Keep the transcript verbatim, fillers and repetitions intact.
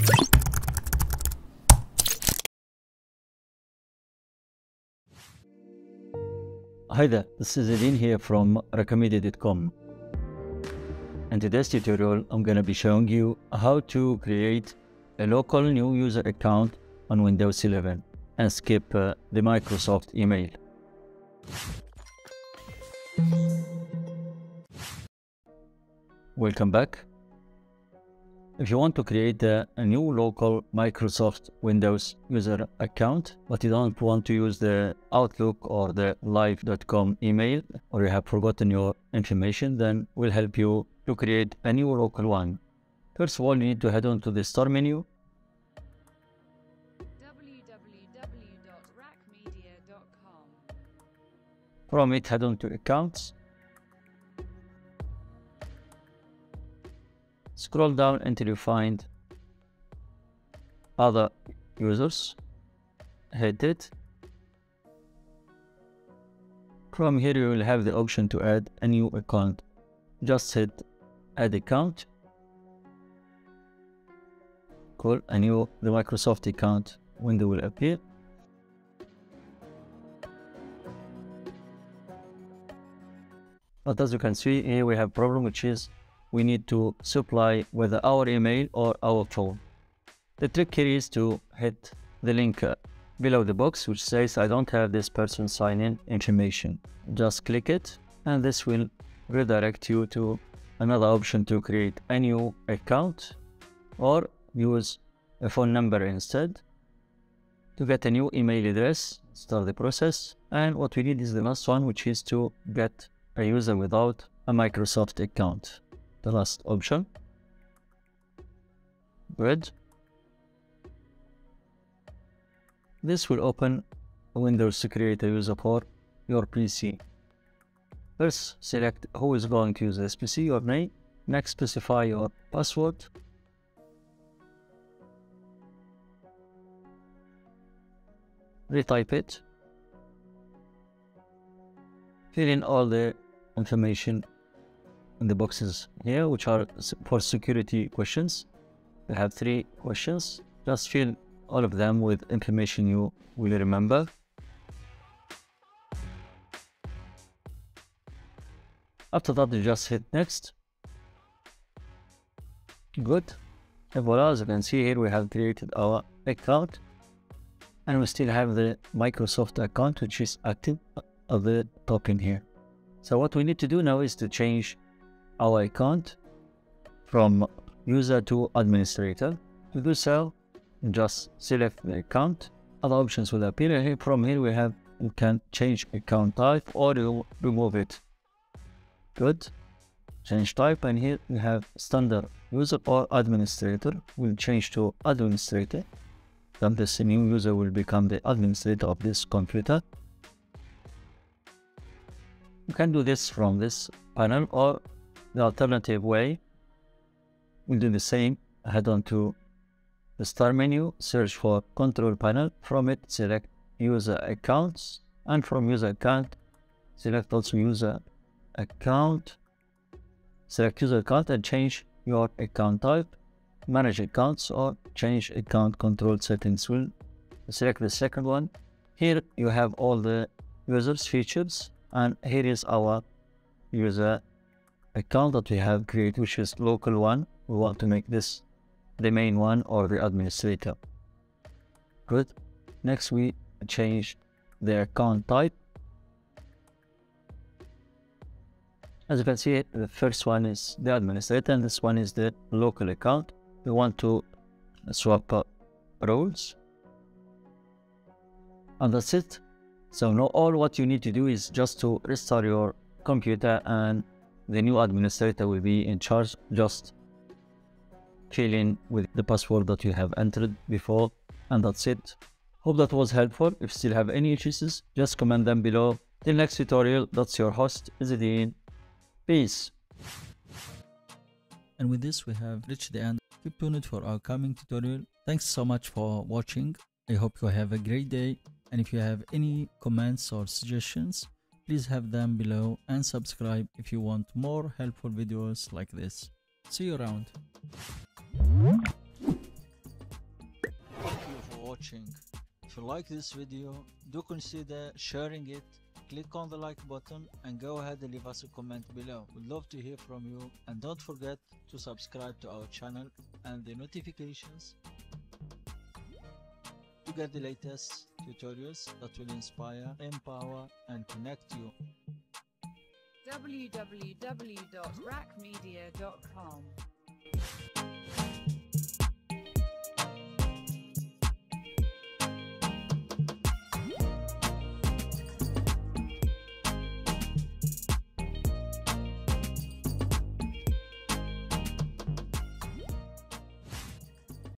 Hi there, this is Edin here from Raqmedia dot com. In today's tutorial, I'm going to be showing you how to create a local new user account on Windows eleven and skip uh, the Microsoft email. Welcome back. If you want to create a, a new local Microsoft Windows user account, but you don't want to use the Outlook or the live dot com email, or you have forgotten your information, then we'll help you to create a new local one. First of all, you need to head on to the Start menu. w w w dot raqmedia dot com. From it, head on to Accounts. Scroll down until you find Other Users. Hit it. From here, you will have the option to add a new account. Just hit Add Account. Cool. A new the Microsoft account window will appear. But as you can see here, we have a problem, which is we need to supply whether our email or our phone. The trick here is to hit the link uh, below the box which says I don't have this person sign in information. Just click it and this will redirect you to another option to create a new account or use a phone number instead to get a new email address, start the process. And what we need is the last one, which is to get a user without a Microsoft account. The last option. Good. This will open Windows to create a user for your P C. First, select who is going to use this P C, your name. Next, specify your password. Retype it. Fill in all the information in the boxes here, which are for security questions. We have three questions. Just fill all of them with information you will remember. After that, you just hit next. Good. And voila, as you can see here, we have created our account and we still have the Microsoft account, which is active at the top in here. So what we need to do now is to change our account from user to administrator. To do so, just select the account. Other options will appear here. From here we have, you can change account type or you remove it. Good. Change type, and here we have standard user or administrator. We'll change to administrator. Then this new user will become the administrator of this computer. You can do this from this panel, or the alternative way, we'll do the same. Head on to the Start menu, search for Control Panel. From it, select User Accounts, and from User Account, select also User Account. Select User Account and change your account type. Manage Accounts or change account control settings. Will select the second one. Here you have all the users features, and here is our user account that we have created, which is local one. We want to make this the main one or the administrator. Good. Next, we change the account type. As you can see, the first one is the administrator and this one is the local account. We want to swap uh, roles, and that's it. So now all what you need to do is just to restart your computer and the new administrator will be in charge. Just fill in with the password that you have entered before, and that's it. Hope that was helpful. If you still have any issues, just comment them below. Till next tutorial, that's your host, Izzedine. Peace. And with this, we have reached the end. Keep tuned for our coming tutorial. Thanks so much for watching. I hope you have a great day. And if you have any comments or suggestions, please have them below and subscribe if you want more helpful videos like this. See you around. watching. If you like this video, do consider sharing it. Click on the like button and go ahead and leave us a comment below. We'd love to hear from you, and don't forget to subscribe to our channel and the notifications to get the latest tutorials that will inspire, empower and connect you. w w w dot raqmedia dot com